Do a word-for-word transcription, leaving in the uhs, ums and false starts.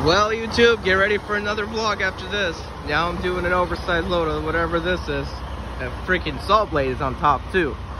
Well, YouTube, get ready for another vlog after this. Now I'm doing an oversized load of whatever this is. A freaking salt blade is on top too.